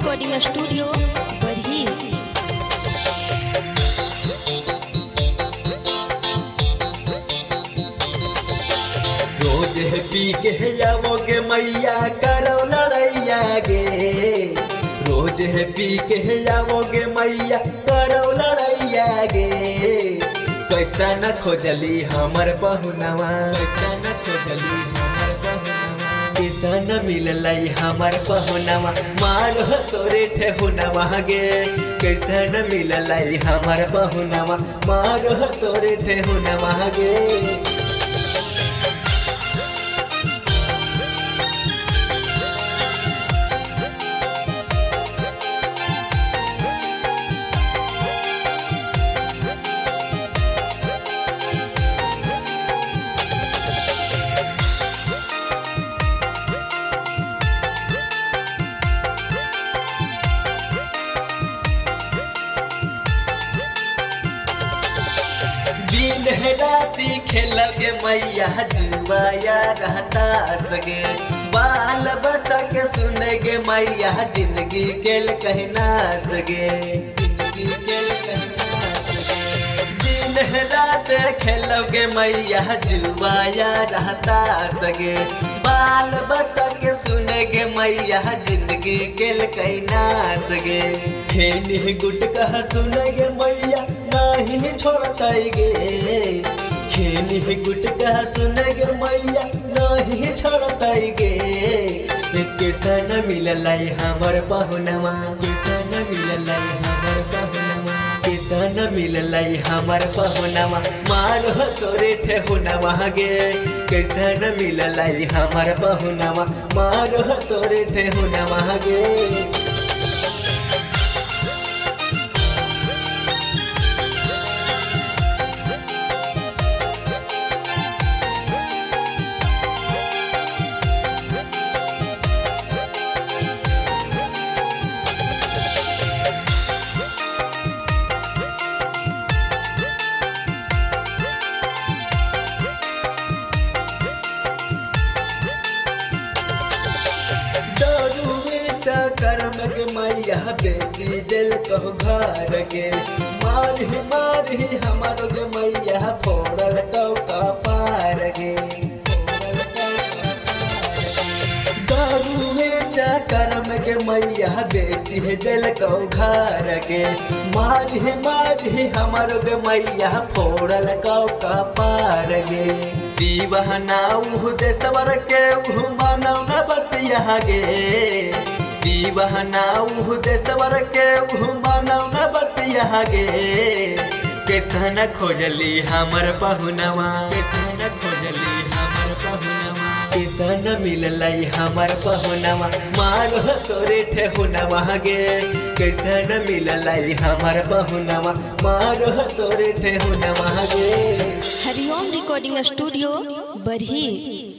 Recording studio बरही। रोज पी के आवोगे मैया करो लड़ैया गे, रोज पी के आवोगे मैया करो लड़ैया गे। कैसा न खोजली हमर बहुनवा, कैसा न खोजली हमर बहुनवा, कैसा न मिललई हमर बहुनवा, मारो तोरे ठेहुनवा गे। कैसा न मिललई हमर बहुनवा, मारो तोरे ठेहुनवा गे। राती खेलोगे मैया जुआया रहता सगे, बाल बच्चा के सुनेगे मैया जिंदगी खेल कहना सगे, जिंदगी खेल कहना सगे। दिन रात खेलोगे मैया जुआया रहता सगे, बाल बच्चा के सुनेगे मैया जिंदगी खेल कहना सगे। खेनी गुटका सुनेगे मैया नहीं छोड़ताएगे, खेनी गुटका सुनेगे मैया नहीं छोड़ताएगे। कैसा न मिललई हमर बहुनवा, कैसा न मिललई हमर बहुनवा, कैसा न मिललई हमर बहुनवा, मारो तोरे ठेहुनवा गे। कैसा न मिललई हमर बहुनवा, मारो तोरे ठेहुनवा गे। कर्म के मैया बेटी दिल कहो घर के, मारी मारी हमारो के मैया फोड़ल कौ का पार गे। कर्म के मैया बेटी दिल कौ घर के, मारी मारी हमारो के मैया फोड़ल कौ का पार गे। दीवाना उह देशवर के उह मानव न बतिया गे, दीवाना उह देशवर के उह मानव न बतिया गे। कैसा न खोजली हमर बहुनवा, कैसा न खोजली हमर बहुनवा, कैसा न मिललई हमर बहुनवा, मारो तोरे ठेहुनवा गे। कैसा न मिललई हमर बहुनवा, मारो तोरे ठेहुनवा गे। हरिओम रिकॉर्डिंग स्टूडियो बरही।